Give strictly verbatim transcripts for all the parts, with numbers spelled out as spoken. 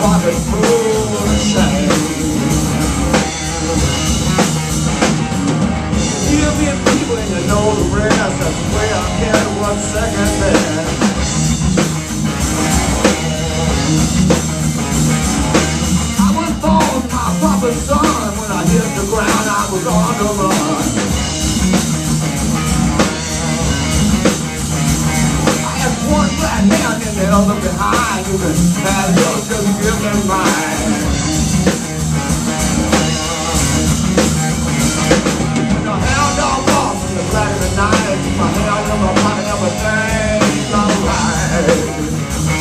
pocket full of shame. Give me people and you know the rest. That's the way I get one second best. I was born my papa's son. When I hit the ground I was on the run. I had one flat hand and the other behind. You can have yours, just give me mine. The hound dog off in the black of the night. My hand in my pocket, everything's alright.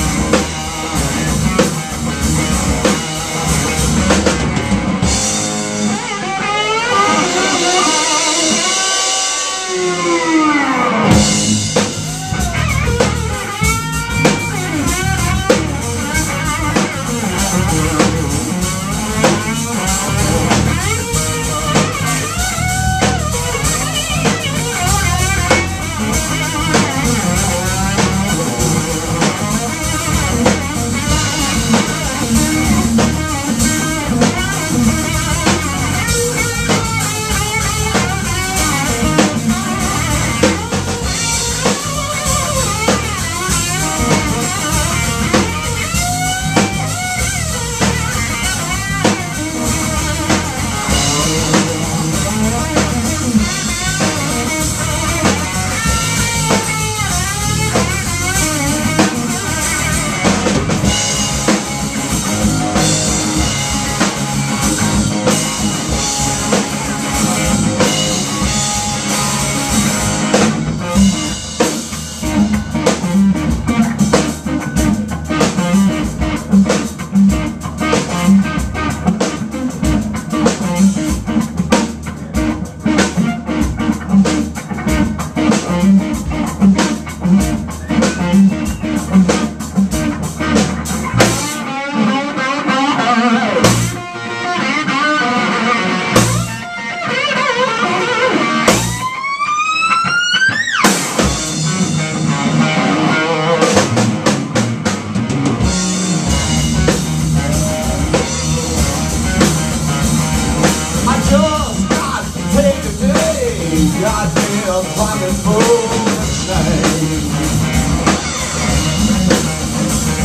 Got me a pocket full of shame.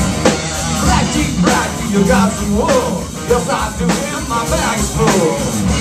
Black Jeep, black, you got some wool. Yes, I do, and my bag's full.